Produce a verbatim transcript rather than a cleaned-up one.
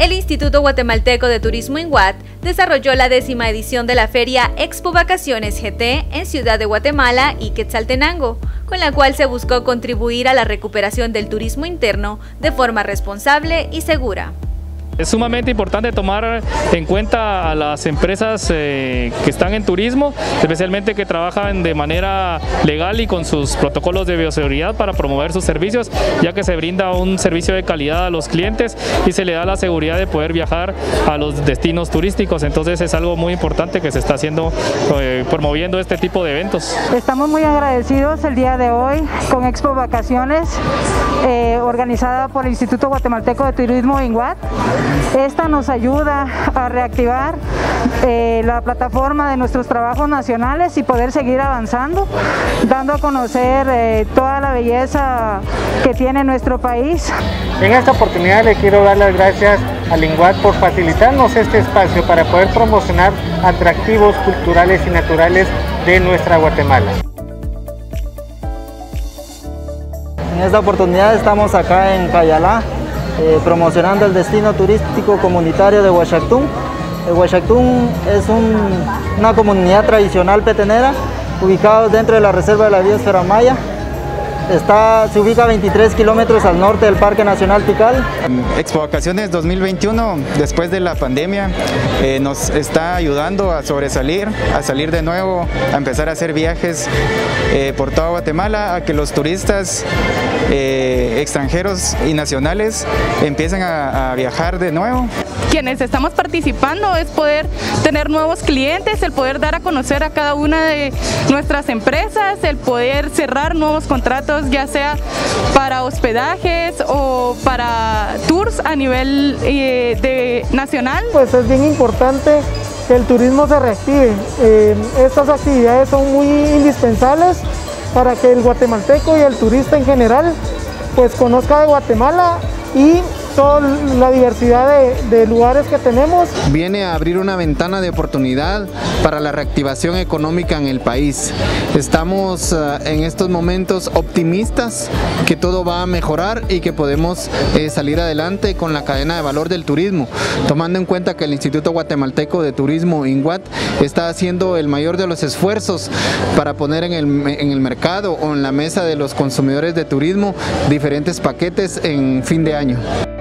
El Instituto Guatemalteco de Turismo INGUAT desarrolló la décima edición de la feria Expo Vacaciones G T en Ciudad de Guatemala y Quetzaltenango, con la cual se buscó contribuir a la recuperación del turismo interno de forma responsable y segura. Es sumamente importante tomar en cuenta a las empresas eh, que están en turismo, especialmente que trabajan de manera legal y con sus protocolos de bioseguridad para promover sus servicios, ya que se brinda un servicio de calidad a los clientes y se le da la seguridad de poder viajar a los destinos turísticos. Entonces es algo muy importante que se está haciendo, eh, promoviendo este tipo de eventos. Estamos muy agradecidos el día de hoy con Expo Vacaciones, eh, organizada por el Instituto Guatemalteco de Turismo INGUAT. Esta nos ayuda a reactivar eh, la plataforma de nuestros trabajos nacionales y poder seguir avanzando, dando a conocer eh, toda la belleza que tiene nuestro país. En esta oportunidad le quiero dar las gracias al INGUAT por facilitarnos este espacio para poder promocionar atractivos culturales y naturales de nuestra Guatemala. En esta oportunidad estamos acá en Cayalá, Eh, promocionando el destino turístico comunitario de Huachactún. Eh, Huachactún es un, una comunidad tradicional petenera ubicada dentro de la Reserva de la Biosfera Maya. Está, se ubica a veintitrés kilómetros al norte del Parque Nacional Tikal. Expo Vacaciones dos mil veintiuno, después de la pandemia, eh, nos está ayudando a sobresalir, a salir de nuevo, a empezar a hacer viajes eh, por toda Guatemala, a que los turistas eh, extranjeros y nacionales empiecen a, a viajar de nuevo. Quienes estamos participando es poder tener nuevos clientes, el poder dar a conocer a cada una de nuestras empresas, el poder cerrar nuevos contratos, ya sea para hospedajes o para tours a nivel eh, de nacional. Pues es bien importante que el turismo se reactive. Eh, estas actividades son muy indispensables para que el guatemalteco y el turista en general pues conozca de Guatemala y toda la diversidad de, de lugares que tenemos. Viene a abrir una ventana de oportunidad para la reactivación económica en el país. Estamos uh, en estos momentos optimistas que todo va a mejorar y que podemos eh, salir adelante con la cadena de valor del turismo, tomando en cuenta que el Instituto Guatemalteco de Turismo INGUAT está haciendo el mayor de los esfuerzos para poner en el, en el mercado o en la mesa de los consumidores de turismo diferentes paquetes en fin de año.